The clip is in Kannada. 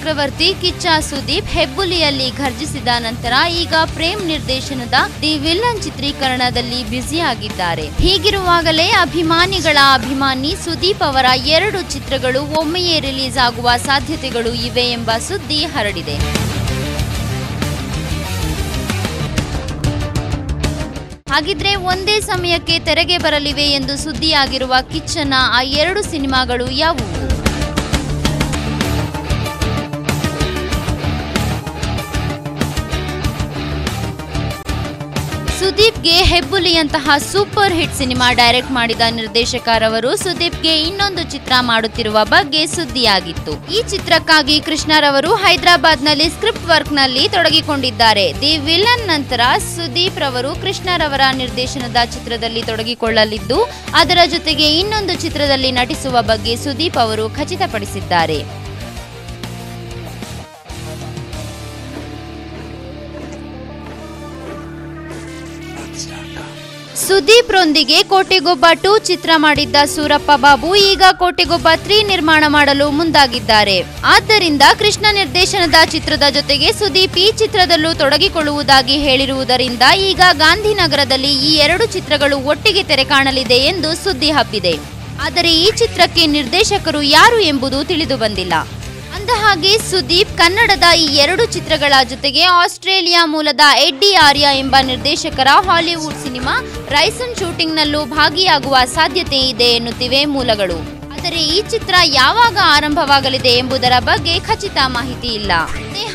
ಚಕ್ರವರ್ತಿ ಕಿಚ್ಚ ಸುದೀಪ್ ಹೆಬ್ಬುಲಿಯಲ್ಲಿ ಘರ್ಜಿಸಿದ ನಂತರ ಈಗ ಪ್ರೇಮ್ ನಿರ್ದೇಶನದ ದಿ ವಿಲನ್ ಚಿತ್ರೀಕರಣದಲ್ಲಿ ಬ್ಯುಸಿಯಾಗಿದ್ದಾರೆ. ಹೀಗಿರುವಾಗಲೇ ಅಭಿಮಾನಿಗಳ ಅಭಿಮಾನಿ ಸುದೀಪ್ ಅವರ 2 ಚಿತ್ರಗಳು ಒಮ್ಮೆಯೇ ರಿಲೀಸ್ ಆಗುವ ಸಾಧ್ಯತೆಗಳು ಇವೆ ಎಂಬ ಸುದ್ದಿ ಹರಡಿದೆ. ಹಾಗಿದ್ರೆ ಒಂದೇ ಸಮಯಕ್ಕೆ ತೆರೆಗೆ ಬರಲಿವೆ ಎಂದು ಸುದ್ದಿಯಾಗಿರುವ ಕಿಚ್ಚನ ಆ 2 ಸಿನಿಮಾಗಳು ಯಾವುವು? ಸುದೀಪ್ಗೆ ಹೆಬ್ಬುಲಿಯಂತಹ ಸೂಪರ್ ಹಿಟ್ ಸಿನಿಮಾ ಡೈರೆಕ್ಟ್ ಮಾಡಿದ ನಿರ್ದೇಶಕರವರು ಸುದೀಪ್ಗೆ ಇನ್ನೊಂದು ಚಿತ್ರ ಮಾಡುತ್ತಿರುವ ಬಗ್ಗೆ ಸುದ್ದಿಯಾಗಿತ್ತು. ಈ ಚಿತ್ರಕ್ಕಾಗಿ ಕೃಷ್ಣರವರು ಹೈದರಾಬಾದ್ನಲ್ಲಿ ಸ್ಕ್ರಿಪ್ಟ್ ವರ್ಕ್ ನಲ್ಲಿ ತೊಡಗಿಕೊಂಡಿದ್ದಾರೆ. ದಿ ವಿಲನ್ ನಂತರ ಸುದೀಪ್ ರವರು ಕೃಷ್ಣರವರ ನಿರ್ದೇಶನದ ಚಿತ್ರದಲ್ಲಿ ತೊಡಗಿಕೊಳ್ಳಲಿದ್ದು, ಅದರ ಜೊತೆಗೆ ಇನ್ನೊಂದು ಚಿತ್ರದಲ್ಲಿ ನಟಿಸುವ ಬಗ್ಗೆ ಸುದೀಪ್ ಅವರು ಖಚಿತಪಡಿಸಿದ್ದಾರೆ. ಸುದೀಪ್ ರೊಂದಿಗೆ ಕೋಟಿಗೊಬ್ಬ 2 ಚಿತ್ರ ಮಾಡಿದ್ದ ಸೂರಪ್ಪ ಬಾಬು ಈಗ ಕೋಟಿಗೊಬ್ಬ 3 ನಿರ್ಮಾಣ ಮಾಡಲು ಮುಂದಾಗಿದ್ದಾರೆ. ಆದ್ದರಿಂದ ಕೃಷ್ಣ ನಿರ್ದೇಶನದ ಚಿತ್ರದ ಜೊತೆಗೆ ಸುದೀಪ್ ಈ ಚಿತ್ರದಲ್ಲೂ ತೊಡಗಿಕೊಳ್ಳುವುದಾಗಿ ಹೇಳಿರುವುದರಿಂದ ಈಗ ಗಾಂಧಿನಗರದಲ್ಲಿ ಈ 2 ಚಿತ್ರಗಳು ಒಟ್ಟಿಗೆ ತೆರೆ ಕಾಣಲಿದೆ ಎಂದು ಸುದ್ದಿ ಹಬ್ಬಿದೆ. ಆದರೆ ಈ ಚಿತ್ರಕ್ಕೆ ನಿರ್ದೇಶಕರು ಯಾರು ಎಂಬುದು ತಿಳಿದು ಬಂದಿಲ್ಲ. ಅಂದಹಾಗೆ ಸುದೀಪ್ ಕನ್ನಡದ ಈ 2 ಚಿತ್ರಗಳ ಜೊತೆಗೆ ಆಸ್ಟ್ರೇಲಿಯಾ ಮೂಲದ ಎಡ್ಡಿ ಆರ್ಯ ಎಂಬ ನಿರ್ದೇಶಕರ ಹಾಲಿವುಡ್ ಸಿನಿಮಾ ರೈಸನ್ ಶೂಟಿಂಗ್ ನಲ್ಲೂ ಭಾಗಿಯಾಗುವ ಸಾಧ್ಯತೆ ಇದೆ ಎನ್ನುತ್ತಿವೆ ಮೂಲಗಳು. ಆದರೆ ಈ ಚಿತ್ರ ಯಾವಾಗ ಆರಂಭವಾಗಲಿದೆ ಎಂಬುದರ ಬಗ್ಗೆ ಖಚಿತ ಮಾಹಿತಿ ಇಲ್ಲ.